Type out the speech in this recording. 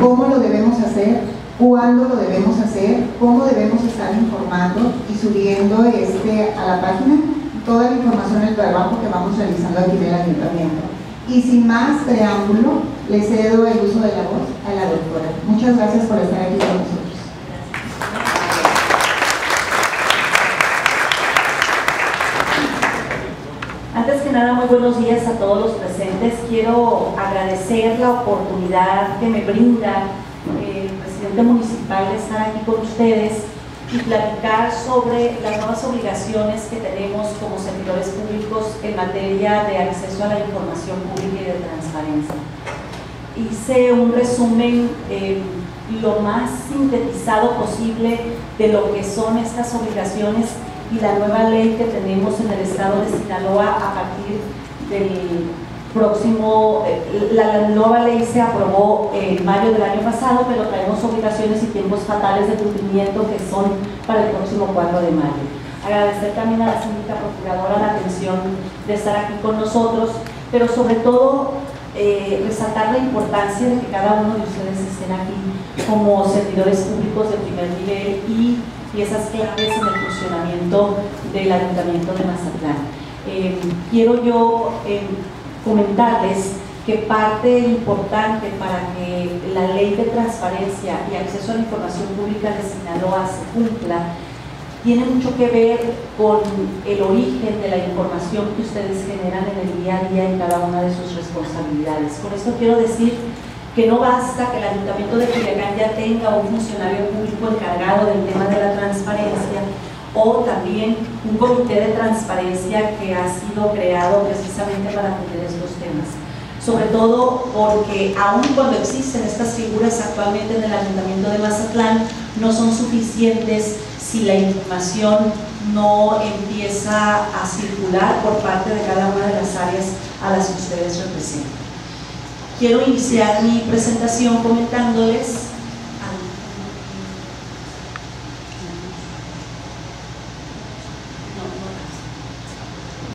cómo lo debemos hacer, cuándo lo debemos hacer, cómo debemos estar informando y subiendo a la página toda la información del trabajo que vamos realizando aquí en el Ayuntamiento. Y sin más preámbulo, le cedo el uso de la voz a la doctora. Muchas gracias por estar aquí con nosotros. Antes que nada, muy buenos días a todos los presentes. Quiero agradecer la oportunidad que me brinda el presidente municipal de estar aquí con ustedes y platicar sobre las nuevas obligaciones que tenemos como servidores públicos en materia de acceso a la información pública y de transparencia. Hice un resumen lo más sintetizado posible de lo que son estas obligaciones y la nueva ley que tenemos en el estado de Sinaloa a partir del próximo, la nueva ley se aprobó en mayo del año pasado, pero traemos obligaciones y tiempos fatales de cumplimiento que son para el próximo 4 de mayo. Agradecer también a la síndica procuradora la atención de estar aquí con nosotros, pero sobre todo resaltar la importancia de que cada uno de ustedes estén aquí como servidores públicos de primer nivel y piezas claves en el funcionamiento del Ayuntamiento de Mazatlán. Quiero yo comentarles que parte importante para que la ley de transparencia y acceso a la información pública de Sinaloa se cumpla tiene mucho que ver con el origen de la información que ustedes generan en el día a día en cada una de sus responsabilidades. Por esto quiero decir que no basta que el Ayuntamiento de Culiacán ya tenga un funcionario público encargado del tema de la transparencia o también un comité de transparencia que ha sido creado precisamente para atender estos temas. Sobre todo porque aun cuando existen estas figuras actualmente en el Ayuntamiento de Mazatlán, no son suficientes si la información no empieza a circular por parte de cada una de las áreas a las que ustedes representan. Quiero iniciar mi presentación comentándoles